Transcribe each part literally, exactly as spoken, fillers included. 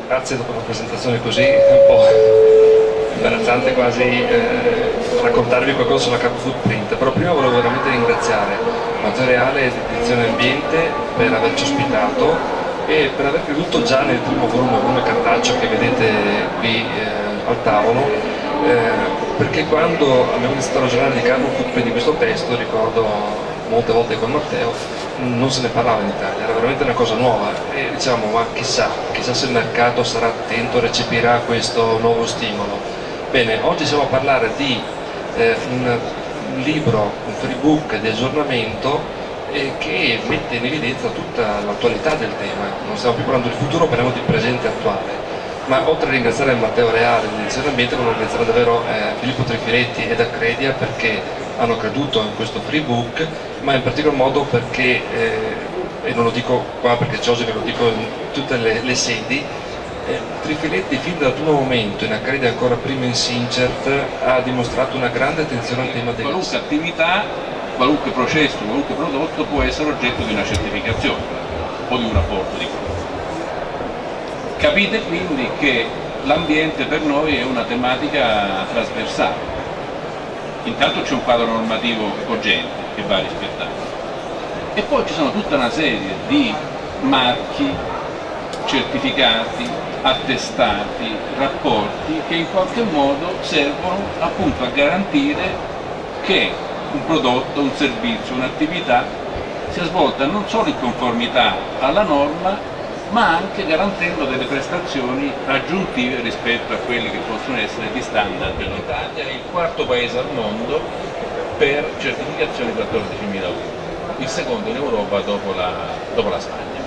Grazie, dopo una presentazione così un po' imbarazzante quasi eh, raccontarvi qualcosa sulla Carbon Footprint, però prima volevo veramente ringraziare Materiale ed Edizione Ambiente per averci ospitato e per aver creduto già nel primo volume, volume cartaceo che vedete qui eh, al tavolo, eh, perché quando abbiamo iniziato a ragionare di Carbon Footprint di questo testo, ricordo molte volte con Matteo, non se ne parlava in Italia, era veramente una cosa nuova e diciamo ma chissà, chissà se il mercato sarà attento, recepirà questo nuovo stimolo. Bene, oggi siamo a parlare di eh, un, un libro, un freebook di aggiornamento eh, che mette in evidenza tutta l'attualità del tema, non stiamo più parlando del futuro, parliamo di presente attuale. Ma oltre a ringraziare Matteo Reale di Edizione Ambiente, volevo ringraziare davvero eh, Filippo Trifiletti ed Accredia perché hanno creduto in questo freebook, ma in particolar modo perché, eh, e non lo dico qua perché c'è oggi, ve lo dico in tutte le, le sedi, eh, Trifiletti fin dal primo momento, in Accredia ancora prima in Sincert, ha dimostrato una grande attenzione al tema del qualunque attività, qualunque processo, qualunque prodotto può essere oggetto di una certificazione o di un rapporto di prodotto. Capite quindi che l'ambiente per noi è una tematica trasversale. Intanto c'è un quadro normativo cogente che va rispettato e poi ci sono tutta una serie di marchi, certificati, attestati, rapporti che in qualche modo servono appunto a garantire che un prodotto, un servizio, un'attività sia svolta non solo in conformità alla norma, ma anche garantendo delle prestazioni aggiuntive rispetto a quelli che possono essere gli standard. L'Italia è il quarto paese al mondo per certificazione quattordicimila uno, il secondo in Europa dopo la, dopo la Spagna.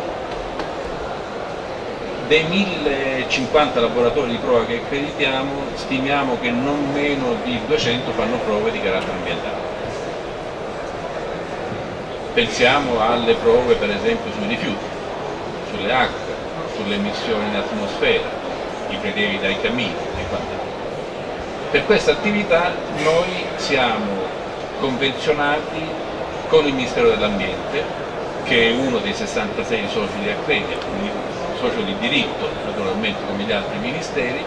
Dei millecinquanta laboratori di prova che accreditiamo, stimiamo che non meno di duecento fanno prove di carattere ambientale. Pensiamo alle prove per esempio sui rifiuti, sulle acque, sulle emissioni in atmosfera, i prelievi dai camini e quant'altro. Per questa attività noi siamo convenzionati con il Ministero dell'Ambiente, che è uno dei sessantasei soci di Accredia, quindi socio di diritto naturalmente come gli altri ministeri,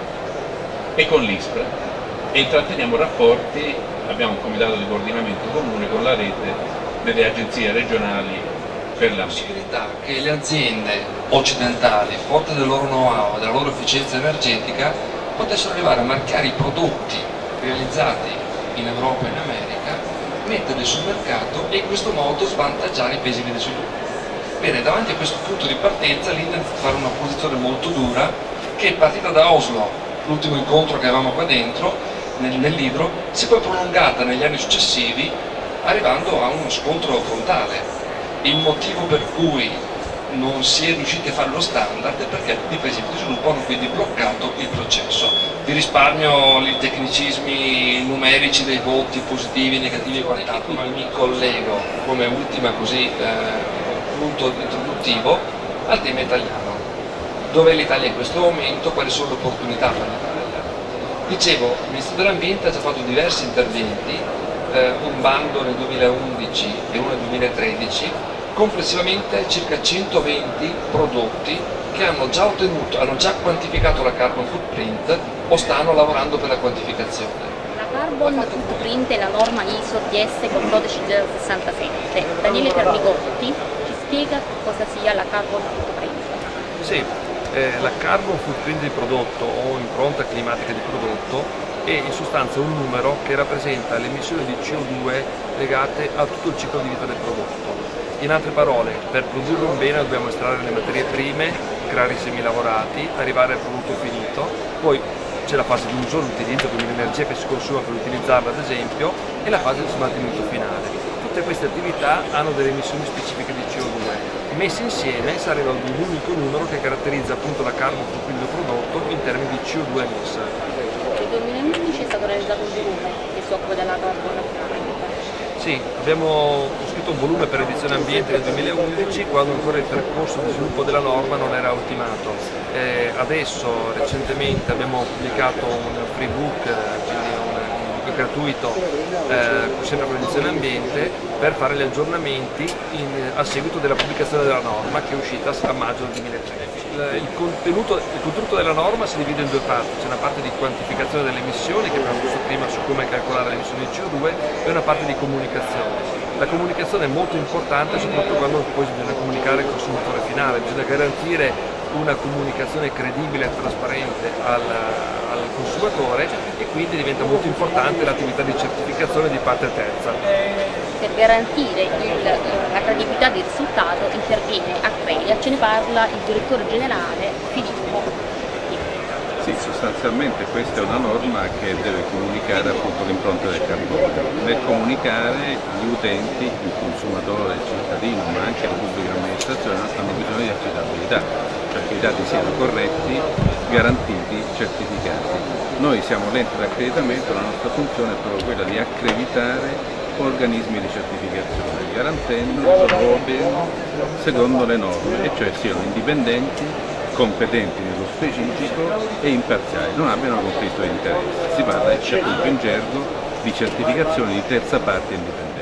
e con l'ISPRA, e intratteniamo rapporti, abbiamo un comitato di coordinamento comune con la rete delle agenzie regionali per la possibilità che le aziende occidentali, forti del loro know-how e della loro efficienza energetica, potessero arrivare a marchiare i prodotti realizzati in Europa e in America, metterli sul mercato e in questo modo svantaggiare i paesi di sviluppo. Bene, davanti a questo punto di partenza l'Inde ha iniziato a fare una posizione molto dura che è partita da Oslo, l'ultimo incontro che avevamo qua dentro nel, nel libro, si è poi prolungata negli anni successivi arrivando a uno scontro frontale. Il motivo per cui non si è riusciti a fare lo standard è perché alcuni paesi di sviluppo hanno quindi bloccato il processo. Vi risparmio i tecnicismi numerici dei voti positivi, negativi e quant'altro, ma mi collego come ultima così eh, punto introduttivo al tema italiano. Dov'è l'Italia in questo momento? Quali sono le opportunità per l'Italia? Dicevo, il Ministero dell'Ambiente ha già fatto diversi interventi, eh, un bando nel duemilaundici e uno nel duemilatredici, complessivamente circa centoventi prodotti che hanno già ottenuto, hanno già quantificato la carbon footprint o stanno lavorando per la quantificazione. La carbon footprint è la norma I S O D S con codice zero sessantasette. Daniele Pernigotti ci spiega cosa sia la carbon footprint. Sì, eh, la carbon footprint di prodotto o impronta climatica di prodotto è in sostanza un numero che rappresenta le emissioni di C O due legate a tutto il ciclo di vita del prodotto. In altre parole, per produrre un bene dobbiamo estrarre le materie prime, creare i semilavorati, arrivare al prodotto finito, poi c'è la fase di uso, l'utilizzo, quindi l'energia che si consuma per utilizzarla ad esempio, e la fase di smaltimento finale. Tutte queste attività hanno delle emissioni specifiche di C O due, messe insieme si arriva ad un unico numero che caratterizza appunto la carbon footprint del prodotto in termini di C O due emessa. Nel duemilaundici è stato realizzato un volume che si occupa della carbon footprint. Sì, abbiamo scritto un volume per Edizione Ambiente nel duemilaundici, quando ancora il percorso di sviluppo della norma non era ultimato. Eh, adesso, recentemente, abbiamo pubblicato un freebook, quindi un gratuito eh, sempre con l'edizione ambiente per fare gli aggiornamenti in, a seguito della pubblicazione della norma che è uscita a maggio del duemilatredici. Il contenuto, il contenuto della norma si divide in due parti, c'è una parte di quantificazione delle emissioni che abbiamo visto prima su come calcolare le emissioni di C O due e una parte di comunicazione. La comunicazione è molto importante soprattutto quando poi bisogna comunicare al consumatore finale, bisogna garantire una comunicazione credibile e trasparente al, al consumatore e quindi diventa molto importante l'attività di certificazione di parte terza. Per garantire il, la credibilità del risultato interviene Acrelia, ce ne parla il direttore generale Filippo. Sì, sostanzialmente questa è una norma che deve comunicare appunto l'impronta del carbonio. Nel comunicare gli utenti, il consumatore, il cittadino, ma anche la pubblica amministrazione hanno bisogno di affidabilità, cioè che i dati siano corretti, garantiti, certificati. Noi siamo l'ente d'accreditamento, la nostra funzione è proprio quella di accreditare organismi di certificazione, garantendo che operino secondo le norme, e cioè siano indipendenti, competenti nello specifico e imparziali, non abbiano conflitto di interesse. Si parla appunto in gergo di certificazione di terza parte indipendente.